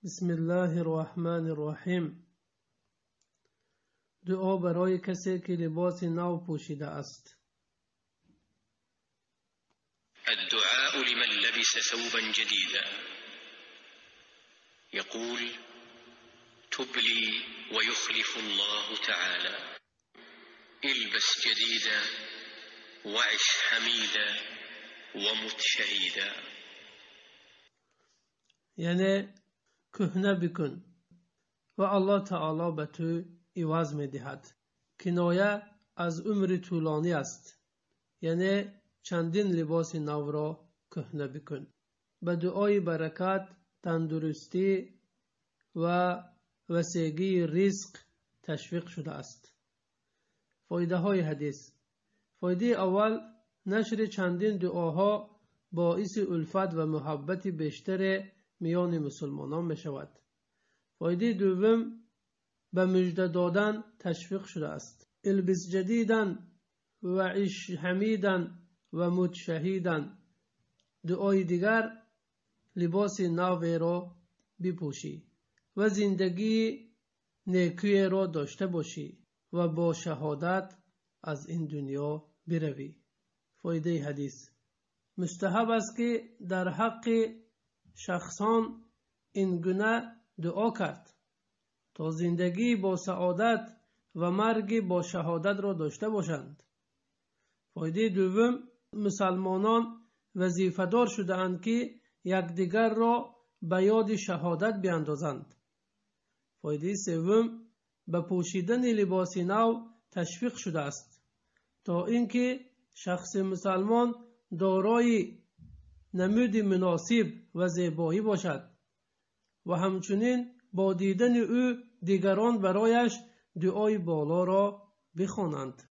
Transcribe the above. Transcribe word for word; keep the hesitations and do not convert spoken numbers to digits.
بسم الله الرحمن الرحیم. دعا برای کسی که لباس نو پوشیده است. الدعاء لمن لبس ثوبا جديدا يقول تب لي ويخلف الله تعالى البس جديدا وعش حميدا ومت شهيدا. یعنی کهنه بکن و الله تعالی به تو عوض می دهد. کنایه از عمر طولانی است. یعنی چندین لباس نو را کهنه بکن. به دعای برکت، تندرستی و وسعگی رزق تشویق شده است. فایده های حدیث. فایده اول، نشر چندین دعاها باعث الفت و محبت بیشتر میان مسلمانان می شود. فایده دوم، به مژده دادن تشویق شده است. البس جدیدن و عش حمیدن و مت شهیدن. دعای دیگر، لباس نو را بپوشی و زندگی نیکی را داشته باشی و با شهادت از این دنیا بروی. فایده حدیث. مستحب است که در حق شخصان این گونه دعا کرد تا زندگی با سعادت و مرگ با شهادت را داشته باشند. فایده دوم، مسلمانان وظیفه‌دار شده‌اند که یکدیگر را به یاد شهادت بیاندازند. فایده سوم، به پوشیدن لباس نو تشویق شده است تا اینکه شخص مسلمان دارای نمود مناسب و زیبایی باشد و همچنین با دیدن او دیگران برایش دعای بالا را بخوانند.